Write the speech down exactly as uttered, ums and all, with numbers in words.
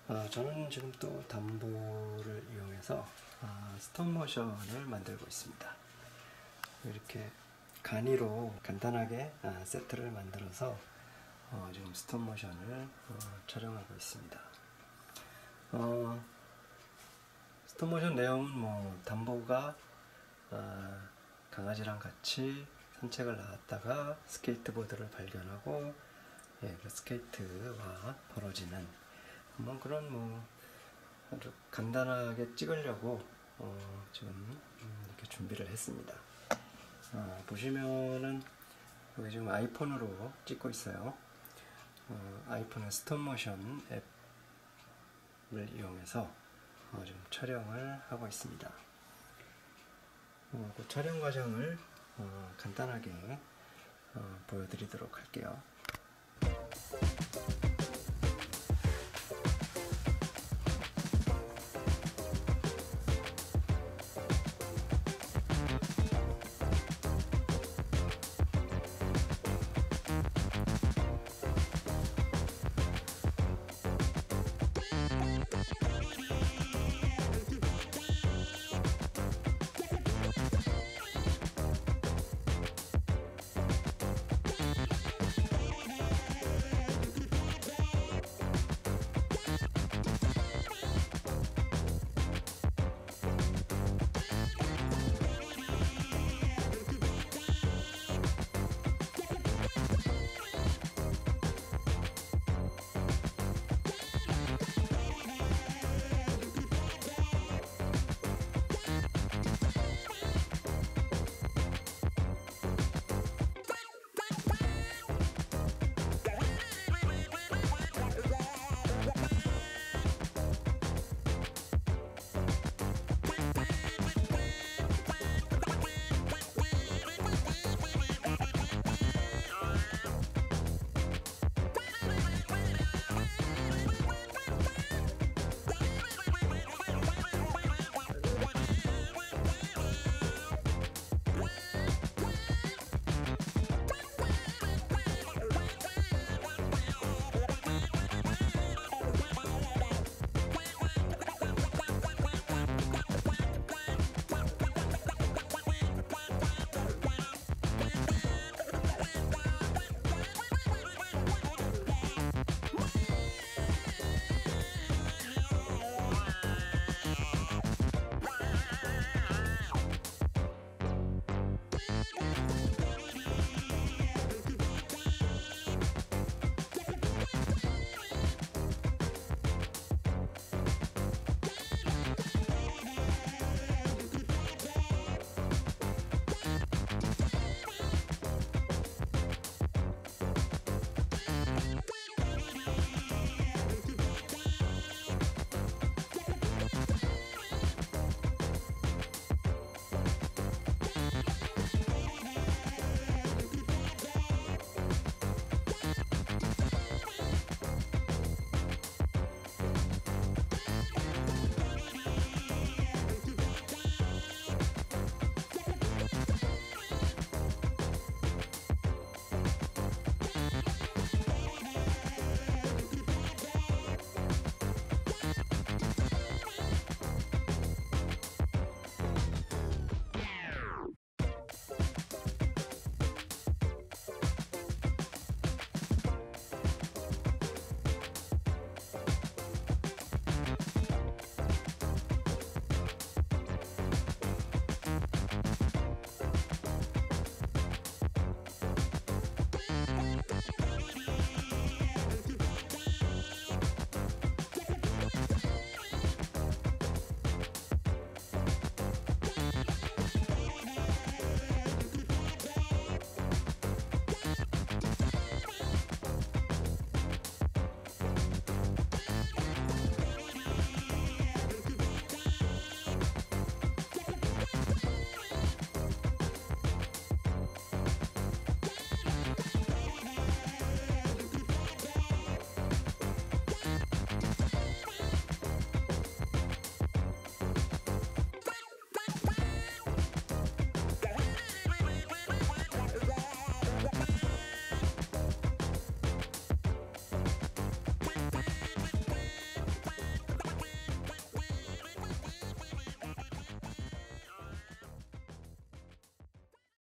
어, 저는 지금 또 담보를 이용해서 어, 스톱모션을 만들고 있습니다. 이렇게 간이로 간단하게 아, 세트를 만들어서 어, 지금 스톱모션을 어, 촬영하고 있습니다. 어, 스톱모션 내용은 뭐 담보가 어, 강아지랑 같이 산책을 나왔다가 스케이트보드를 발견하고 예, 그 스케이트와 벌어지는 뭐 그런 뭐 아주 간단하게 찍으려고 어, 지금 이렇게 준비를 했습니다. 어, 보시면은 여기 지금 아이폰으로 찍고 있어요. 어, 아이폰의 스톱모션 앱을 이용해서 어, 지금 촬영을 하고 있습니다. 어, 그 촬영 과정을 어, 간단하게 어, 보여드리도록 할게요.